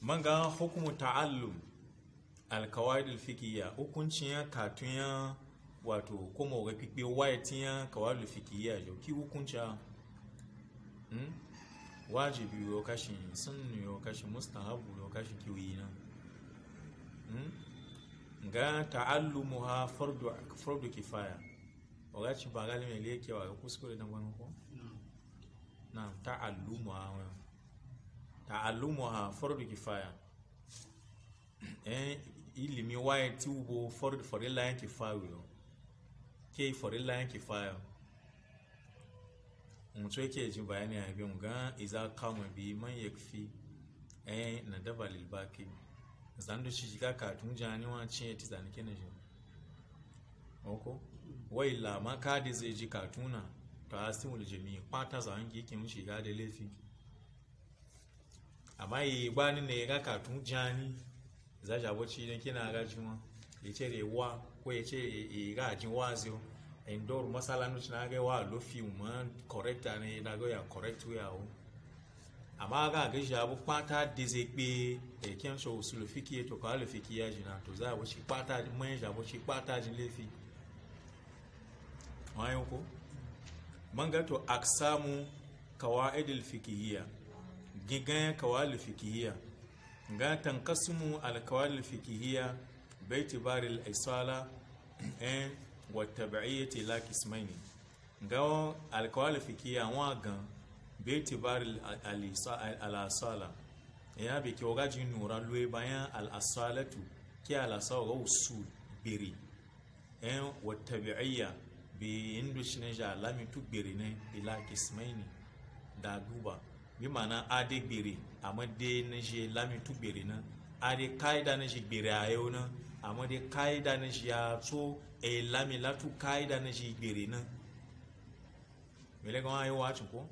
manga hukumu ta'allum alqawaid alfiqhiyya hukuncin ya katunya wato kuma ga pipe wayetinya qawaid alfiqhiyya jo ki hukunca wajibi yo kashi sunni yo kashi mustahabu yo kashi kiwina ga ta'allumuha fardu kifaya wagaci ba galime leke wa kuskure dan wani ko na ta'allumuha fardu kifaya ilimi waye tubo farilla yanki fawo ke farilla yanki fayo mutu yake ji bayani a bin ga iza kama bi man yakfi na daba lil baqi zando shi ga katun jani wa ce ti zani kenan shi oko wai la maka da zai ji katuna ta asimul jami'i kwata za hangi kin shiga da laifi amma yi gbani ne ga katun jani za ja boci dan kina ga juma yace rewa ko yace ga jin wazio endor masala no na ga wa lo fi man correct ne da go ya correct we awo amma ga ja bu kwata da zai pe kin so usul fiqhiyya to ka al fiqhiyya jina to za boci kwata man ja boci kwata jin laifi mayo ko manga to aksamu qawaid al fiqhiyya gigan qawaid al fiqhiyya ga tankasimu al-qawaid al-fiqhiyya باعتبار الإصالة والتبعية لا قسمين ga al-qawaid al-fiqhiyya wagan باعتبار al-asala ya be ke ogaji nura luwe bayan al-asalatu ke al-asala usul biri wa tabi'iyya bi indu shine ja lami tu biri ne ila qismaini da duba bi mana ade biri amma de na je lami tu biri na ade kaida na je biri ayo na amma de kaida na je ya so lami la tu kaida na je biri na mele ko ayo wa ko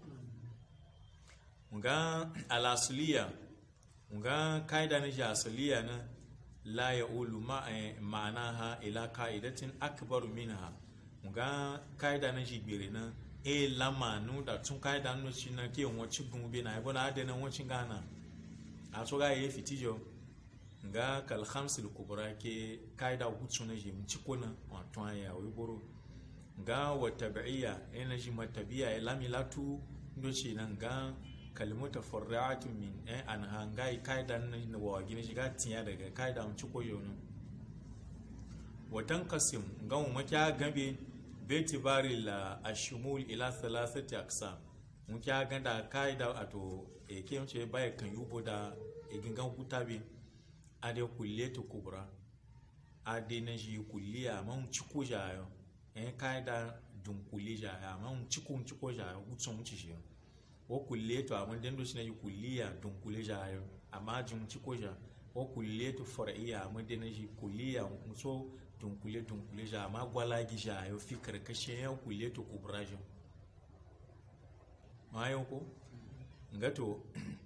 nga al-asliya nga kaida na je asliya na la ya'ulu ma'anaha ila kaidatin akbar minha nga kaida na je biri na lamanu da tun kaida no shi na ke won ci gun bi na ibo na ade na won ci gana a so ga ye fitijo nga kal khamsil kubra ke kaida hutsu na je mun ci kona wato ya wi boro nga wa tabi'iyya ina ji matabiya lamilatu ndo ci nan ga kalmata farra'atun min an hangai kaida na wa gine shi ga tiya daga kaida mun ci koyo no watan qasim ga mu makiya gabe باعتبار الشمول الى ثلاثه اقسام mun kya ganda kaida ato ke yance baya kan yubo da gingan hutabe ade kulliyatu kubra ade na ji kulliya man ciko jayo kaida dun kulliya ya man ciko jayo hutsun ci shi wo kulliyatu amma den do shi na kulliya dun kulliya jayo amma jin ciko jayo wo kulliyatu far'iyya amma den ji kulliya so dunkule ja ma gwala gija yo fi karkashin yan kule to kubrajin ma yau ko ngato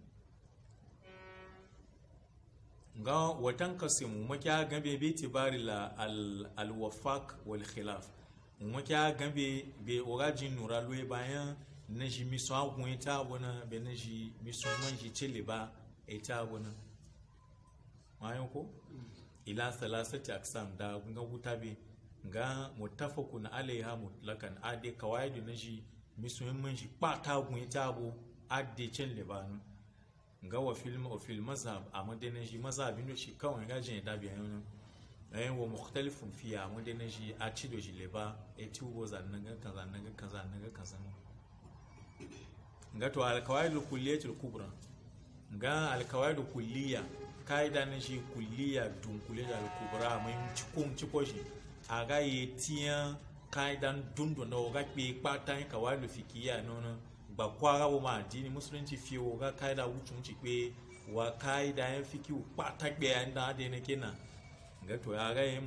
nga watan kasimu makiya gambe be tibari la al wafaq wal khilaf makiya gambe be orajin nura loye bayan naji miso agun eta bona be naji miso manji cheleba eta bona ma yau ko ila salasati aksam da ga hutabe ga muttafaqun alaiha mutlakan ade kawaidu naji musulmin shi pata gun tabo ade cin libanu ga wa film mazhab amma shi mazhabin shi kawai ga jin da biyan nan wa mukhtalifun fiya amma shi a ci do shi liba tubo zannan ga kaza ga to al kawaidul kulliyatul kubra ga al kawaidul kulliyya kaida na shi kulliya dunkule da al-kubra mai ciko shi a ga yi tiyan kaidan dundu na oga pe patan kawaidu fiqhiyya nono ba kwara wo ma dini musulunci fi wo ga kaida wucin ci pe wa kaida yan fiqhu patan pe an da de ne kenan ga to ya ga yi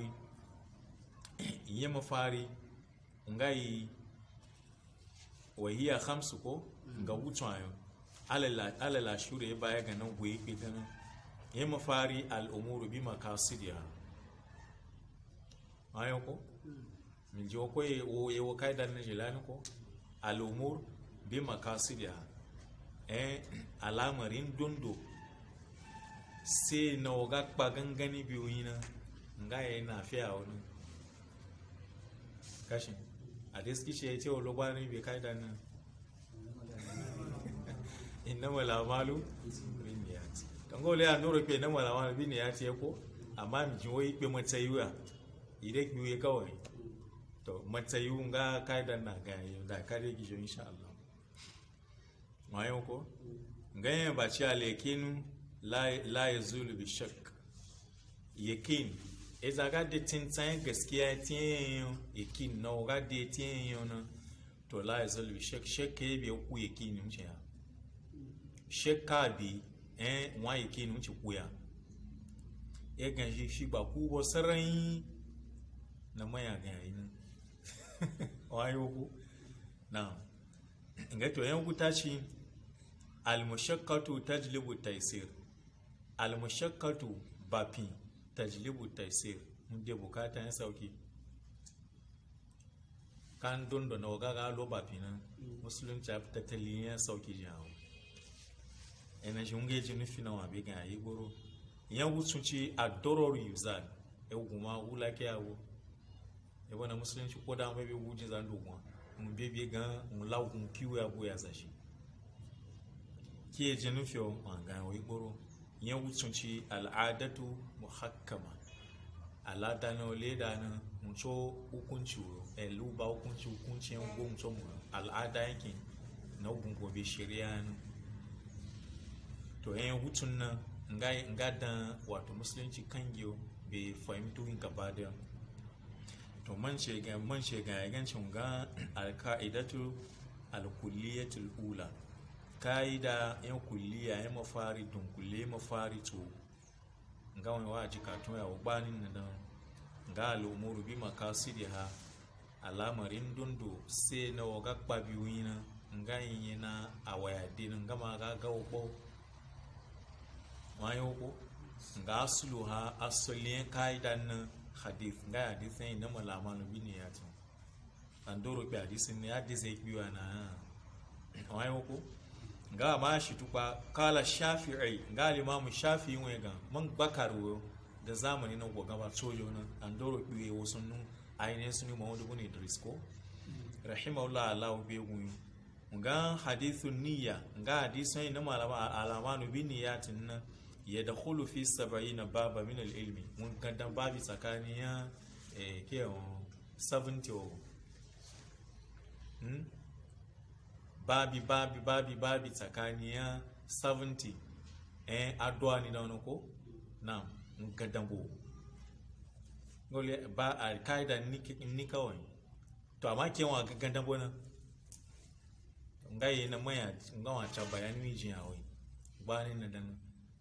mafari ngai wahiya khamsu ko ga wucin ayo alala shure baya ga nan goyi pe ganin yi mafari al'umuru bi makasidiya ayo ko min ji ko ye wo kaida na jilani ko al'umur bi makasidiya alamarin dondo sai na waga kpa gangani biyu yi na nga ya yi na fiya wani kashin a diski shi ya ce wa lugwani bai kai da nan inna malamalu bin ya ce kan gole ya nura ke na malamalu bin ya ce ko amma mi jiwo yi pe matsayiwa idan ki yi kawai to matsayiwu nga kai da na ga yi da kare gijo insha Allah ma yau ko ganyen ba ci alekinu la yazulu bi shak yakin iza ga de tintan gaskiya tiyan yakin na ga de tiyan na to la yazulu bi shak ke bi ku yakin mu ce shakka bi wa yakin mu ci kuya ya ganshi shi ba ku bo sarai na maya ga yi nan wayo ku na inga to yan ku tashi al-mushaqqatu tajlibu taysir al-mushaqqatu bafi tajlibu taysir mun de bukata ya sauki kan dondo na waga lo bafi nan musulunci ya fita taliyan sauki jawo ina junge jini fina wa be ga yi goro yan wutunci adoror yuzal e guma wula ke yawo e bona musulunci ko da mai be wuji zan dogwa mun be ga mun lawo kun kiwo ya boya sashi ke jinin fiyo manga wai goro yan wutunci al'adatu muhakkama al'ada na leda na mucho hukunci elu ba hukunci yan go mucho mu al'ada yake na gungobe shari'a ne to yan wutun nan nga dan wato musulunci kangiyo be fahimtu in gaba da to man shega ya gancin ga al-qa'idatu al-kulliyatul ula kaida yan kulliya ya mafari dunkulle mafari to nga wani waji katon ya ubanin na dan ga al'umuru bi makasidiha alamarin dundu sai na waga kpabiyoyi na nga yin na awayade na nga ma ga ubo wayo ko nga asulu ha asulin kaidan na hadith nga hadithin na malamanu bi ne ya to andoro bi hadithin ne hadisi biwa na wayo ko ga ma shi tuba kala shafi'i ga limamu shafi'i wega man bakaro da zamani na gaba sojo nan andoro biwe wasunnu aine sunu Muhammad ibn Idris ko rahimahullah Allah be gun ga hadithun niyya ga hadisan na malama alamanu bi niyatin nan yadkhulu fi 70 baba min al-ilmi mun kaddan babi tsakaniya ke 70 babi tsakaniya 70 addu'a ni da wani ko na gadambo gole ba al-qaida ni kawai to amma ke wa gadambo na ngai na maya ngawa cha bayani jin awai ba ni na dan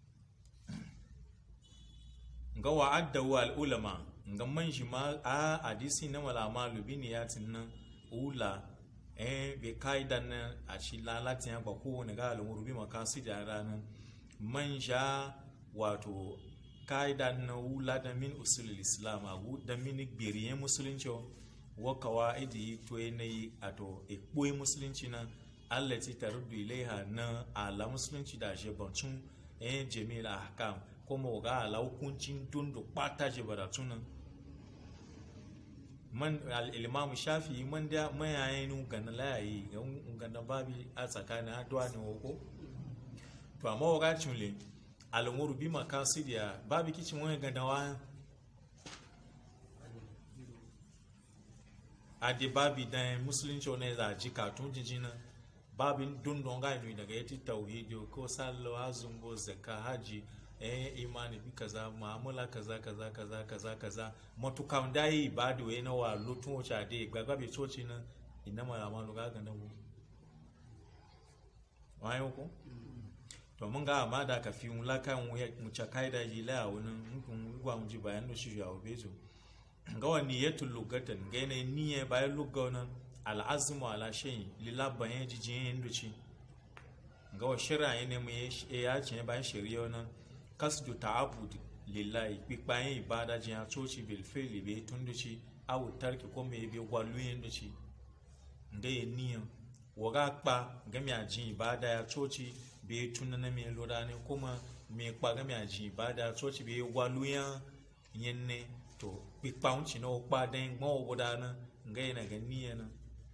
ngawa addawa al-ulama ngamman shi ma a hadisi na malama lubiniyatin nan ula be kaidan nan a shi lalatin ya ba kowane ga al'umuru bi makasi da ranar manja wato kaidan na wula da min usulul islam abu da min gberiye musulunci wa qawaidi to yanayi ato ekpoyi musulunci na allati taruddu ilaiha na ala musulunci da je bancin jami'il ahkam kuma ga ala hukuncin dundu kwata je baratuna man al-imam shafi'i man da mayayin ganin layi ganin babi a tsakanin addu'a ne ko to amma wakacin le al-umuru bi makasidiya babi kicin wani ganawa ade babi dan musulunci ne za ji katun jijina babin dundun ga ni daga yati tauhidi ko sallu azumbo zakka haji imani bi kaza muamala kaza matukan dai ibadu we na wa lutun o cha de gbagba be sochi na ina ma ma lu ga ga na wu wayo ko to mun ga ma da ka fi mun la kan mu cha kaida ji la wani mun gwa mun ji bayan no shi ya obezo ga wani yatul lugatan ga ne niye bayan lugana al azmu ala shay lila bayan jijin nduci ga wa shira ne mu ya ce bayan shari'a nan kasdu ta'abud lillahi pipayin ibada jin atochi bil fili be tunduci awu tarki ko me be gwaluyin duci ngai niyan waga pa gami ajin ibada ya tochi be tunana me lodane kuma me kpaga me aji ibada so ci be waluya yenne to pikpa unci no kpa den gbo bodana ngai na ganiya na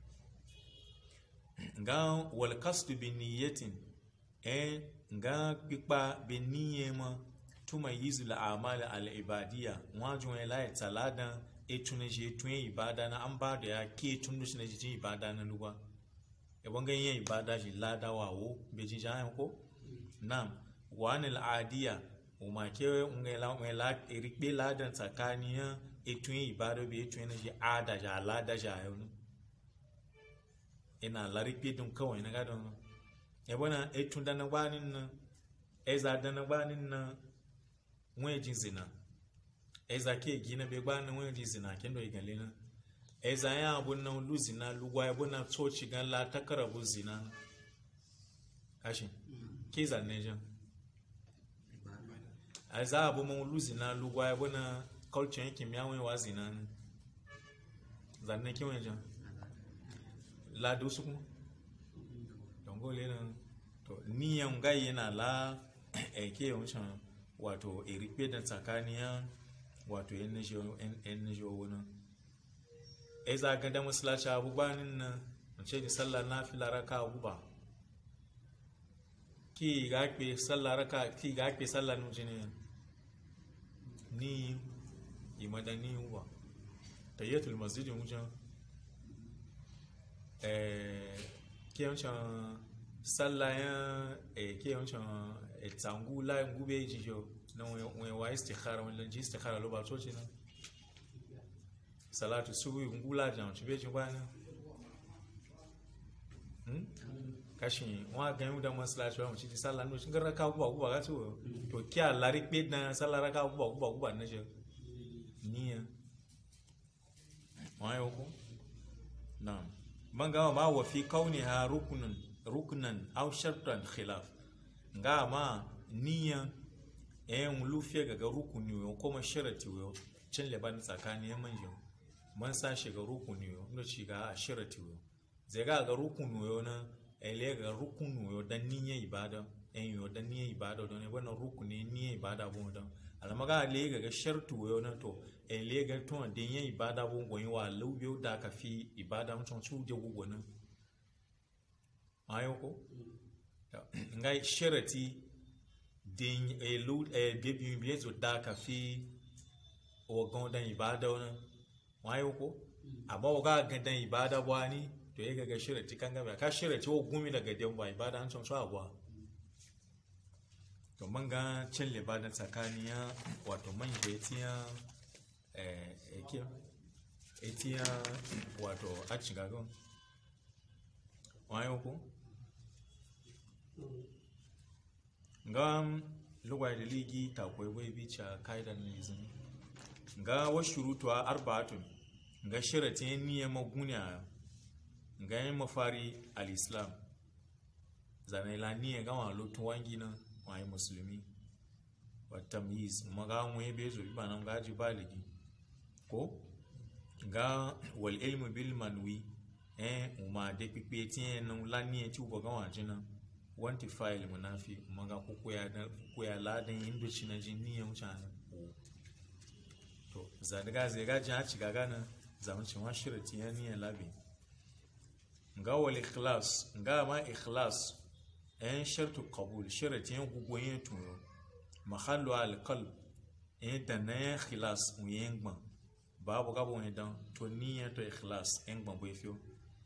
nga wal qasd bi niyyatin nga pikpa bi niyyema tuma yizul a'mal al ibadiyya wajun la talada etuneje tun ibada na an ba da ya ke tun shi na jin ibada na luwa e bonga yin ibada ji lada wawo be ji jan ko nam wanil adiya o ma ke ngela erikbe ladan tsakaniya etun ibada be etun na ji ada ja lada ja yau ina larikbe dun kawai na gadon e bona etun da na gbanin na eza da na gbanin na nwe jin zina eza ke gina be gbanin nwe jin zina kendo igale na eza ya abun na lu zina lugwa ya bona tsoci gan la takarabu zina kashi ke zanne jan eza abu mun lu zina lugwa ya bona culture yake miyawe wa zina zanne ke wani jan la do su kuma dongo le na to niyan gai yana la ke wancan wato erikpe da tsakaniya wato yan nijo wani eza ga da masallaci abubanin nan mace ni sallar nafila raka abuba ki ga ke sallar nujini ni imadani uba tayyatul masjid mujan ke wancan sallayan ke wancan tsangu la ngube jijo na wani wa istikhara wani ji istikhara lo ba so ce na salatu subuhi ngula jan chibe chingwana kashi wa ga da masallaci wa muci sallah no shingar raka uba ga to kya larik be na sallah raka uba na je niya wa yoko na'am manga ma wa fi kauniha ruknan aw shartan khilaf nga ma niya lufiya ga rukuni yo kuma sharati yo cin leban tsakanin manjo man sa shiga rukuni yo ndo shiga ashirati yo zai ga rukuni yo na ele ga rukuni yo dan niyyar ibada yo dan niyyar ibada don wannan rukuni niyyar ibada bon don alama ga le ga shartu yo na to ele ga to dan niyyar ibada bon goyin wa lubiyo da ka fi ibada mun su je gugunan ayo ko ngai sharati din baby bilezo da ka fi o gondan ibada wannan wayo ko amma ga gandan ibada bwani to yake ga shirati kan ga ka shirati o gumi daga dan ba ibada an son so agwa to man ga cin libada tsakaniya wato man jetiya etiya wato a ciga gon wayo ko ngam lugwai da ligi ta koyi bicha kaidan nizin ga wa shurutuwa arba'atun ga shiratin niyyar maguniya ga yin mafari al-islam zane la niyyar gama lotun wangi na wayi musulmi wata miyiz maga wani bezo ba nan gaji baligi ko ga wal ilmu bil manwi umma de pipe tin nan la niyyar ti uba gama jina wanti file munafi maga ko koya ladan indoci na jin niyyar mutane to zadaga zai gaji ha ci gaga nan zamancin wa shirati ya niyan labi ga wal ikhlas ga ma ikhlas shartu qabul shirati ya gugoyin tuyo mahallu al qalb da na ikhlas uyen gban babu gabo ne dan to niyan to ikhlas gban boy fiyo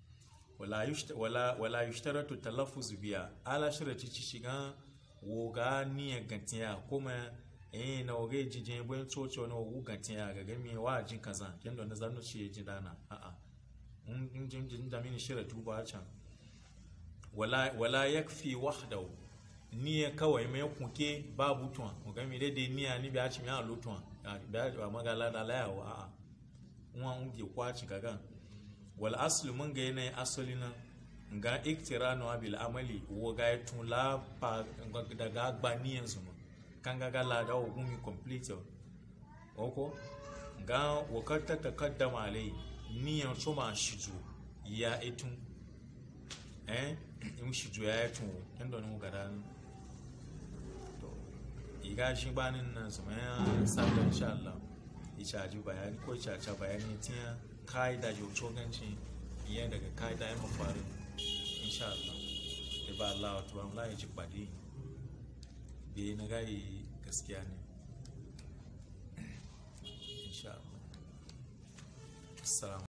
wala yushtaratu talaffuz biya ala shirati ci shiga wo ga niyan gantiya kuma na oge jijin boyin tsoci wani ogu gantin ya ga gami wa jin kaza yadda wani zanu ce ji dana jin da mini shirya tuba a can wala yakfi wahdahu niya kawai mai kuke babu tuwa ko gami dai niya ni biya ci mai alutuwa ba magala da layawa a'a kuma unge kwaci gagan wal aslu mun ga yanayin asali nan ga iktiranu bil amali wo ga tun la daga gbaniyan su kanga gala da hukumi complete oko ga wakata takaddama alai niyan soma shizu ya etun in shizu ya etun kendo no gada to gashi banin nan su mai sabon insha Allah ya ji bayani ko caca bayani tiya kaida jo coganci iya daga kaida ya mafari insha Allah da ba Allah wato ba Allah ya ji bade be na gai gaskiya ne insha Allah. Assalamu